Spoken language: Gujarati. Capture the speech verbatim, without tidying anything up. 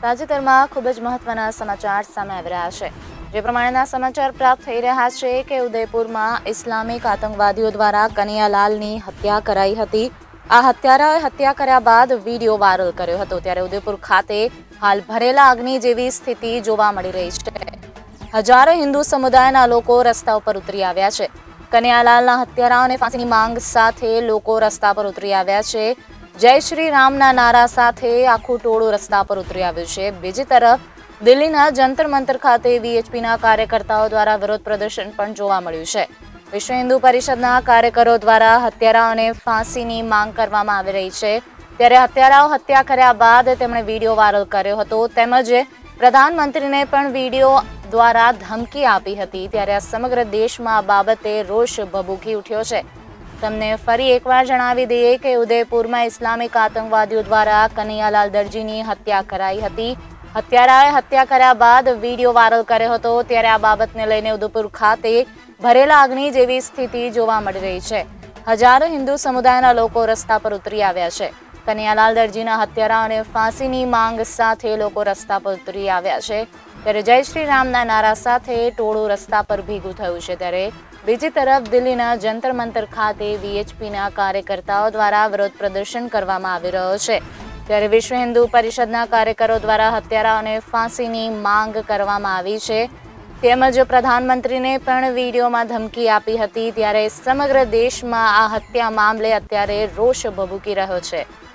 તાજેતરમાં ખૂબ જ મહત્વના સમાચાર સામે આવી રહ્યા છે। જે પ્રમાણેના સમાચાર પ્રાપ્ત થઈ રહ્યા છે કે ઉદયપુરમાં ઇસ્લામિક આતંકવાદીઓ દ્વારા કનૈયાલાલની હત્યા કરાઈ હતી। આ હત્યારાએ હત્યા કર્યા બાદ વિડીયો વાયરલ કર્યો હતો। ત્યારે ઉદયપુર ખાતે હાલ ભરેલા અગ્નિ જેવી સ્થિતિ જોવા મળી રહી છે। હજારો હિન્દુ સમુદાયના લોકો રસ્તા ઉપર ઉતરી આવ્યા છે। કનૈયાલાલના હત્યારાઓને ફાંસીની માંગ સાથે લોકો રસ્તા પર ઉતરી આવ્યા છે। જય શ્રી રામના નારા સાથે આખું ટોળું રસ્તા પર ઉતરી આવ્યું છે। બીજી તરફ દિલ્હીના જંતર મંતર ખાતે વીએચપીના કાર્યકર્તાઓ દ્વારા વિરોધ પ્રદર્શન પણ જોવા મળ્યું છે। વિશ્વ હિન્દુ પરિષદના કાર્યકરો દ્વારા હત્યારાઓને ફાંસીની માંગ કરવામાં આવી રહી છે। ત્યારે હત્યારાઓ હત્યા કર્યા બાદ તેમણે વિડીયો વાયરલ કર્યો હતો તેમજ પ્રધાનમંત્રીને પણ વિડીયો દ્વારા ધમકી આપી હતી। ત્યારે આ સમગ્ર દેશમાં આ બાબતે રોષ ભભૂકી ઉઠ્યો છે। તમને ફરી એકવાર જણાવી દઈએ કે ઉદયપુરમાં ઇસ્લામિક આતંકવાદીઓ દ્વારા કનૈયાલાલ દરજીની હત્યા કરાઈ હતી। હત્યારાએ હત્યા કર્યા બાદ વિડીયો વાયરલ કર્યો હતો। ત્યારે આ બાબતને લઈને ઉદયપુર ખાતે ભરેલા અગ્નિ જેવી સ્થિતિ જોવા મળી રહી છે। હજારો હિન્દુ સમુદાયના લોકો રસ્તા પર ઉતરી આવ્યા છે। કનૈયાલાલ દરજીના હત્યારાઓને ફાંસીની માંગ સાથે લોકો રસ્તા પર ઉતરી આવ્યા છે। ત્યારે જય શ્રી રામના નારા સાથે ટોળું રસ્તા પર ભેગું થયું છે। ત્યારે બીજી તરફ દિલ્હીના જંતર મંતર ખાતે વીએચપીના કાર્યકર્તાઓ દ્વારા વિરોધ પ્રદર્શન કરવામાં આવી રહ્યો છે। ત્યારે વિશ્વ હિન્દુ પરિષદના કાર્યકરો દ્વારા હત્યારાઓને ફાંસીની માંગ કરવામાં આવી છે તેમજ પ્રધાનમંત્રીને પણ વિડીયોમાં ધમકી આપી હતી। ત્યારે સમગ્ર દેશમાં આ હત્યા મામલે અત્યારે રોષ ભભૂકી રહ્યો છે।